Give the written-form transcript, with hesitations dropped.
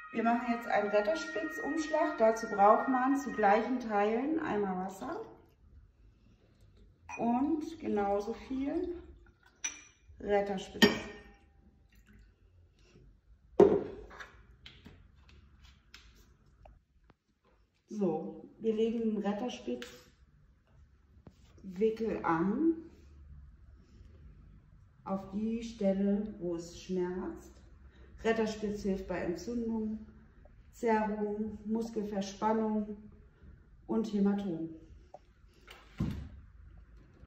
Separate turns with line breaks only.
Wir machen jetzt einen Retterspitzumschlag. Dazu braucht man zu gleichen Teilen einmal Wasser und genauso viel Retterspitz. So, wir legen den Retterspitzwickel an auf die Stelle, wo es schmerzt. Retterspitz hilft bei Entzündung, Zerrung, Muskelverspannung und Hämatom.